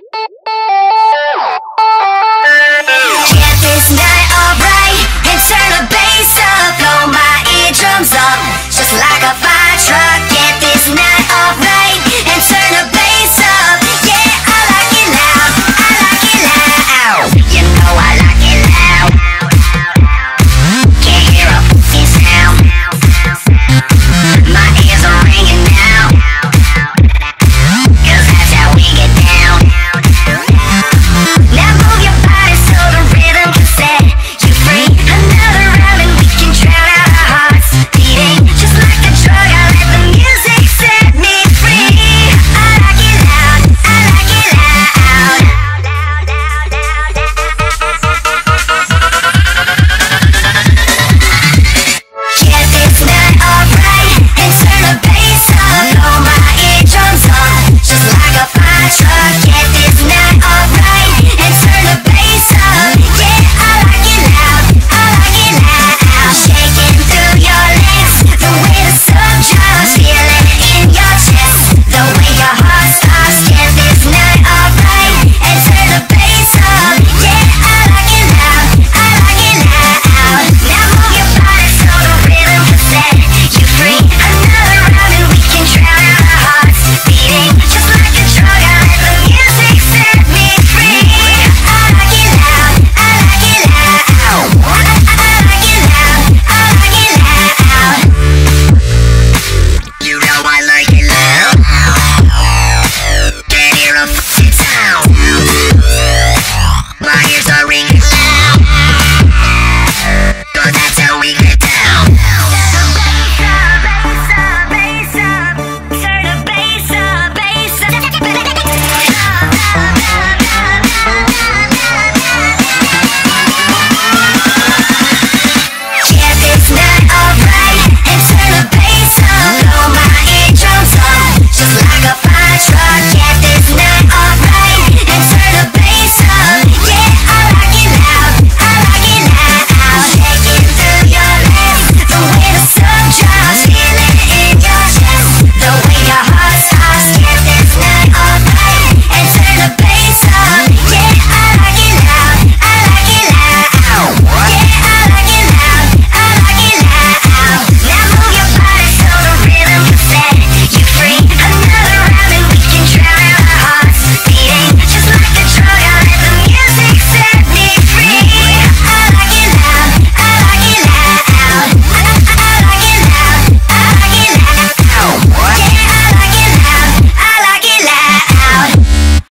Get this night alright and turn the bass up, blow my eardrums up, just like a fire truck. Get this night alright and turn the bass up. Yeah, I like it loud, I like it loud. You know I like it loud. Can't hear a fucking sound. My ears are ringing now, 'cause that's how we get down. Now move your body so the rhythm can set you free. Another round and we can drown out our hearts beating, just like a drug. I let the music set me free. I like it loud, I like it loud. Get this night alright and turn the bass up, blow my eardrums up, just like a fire truck. Get this night alright and turn the bass up. Yeah, I like it loud, I like it loud. Shaking through your legs, the way the sun drops, feel it in your chest, the way your heart stops. Get this night alright and turn the bass up. Yeah, I like it loud, I like it loud. Now move your body so the rhythm can set you free. Another round and we can drown out our hearts beating, just like a drug. I let the music set me free. I like it loud, I like it loud. I like it loud, I like it loud. You know I like it loud. Can't hear a fucking sound. My ears are ringing.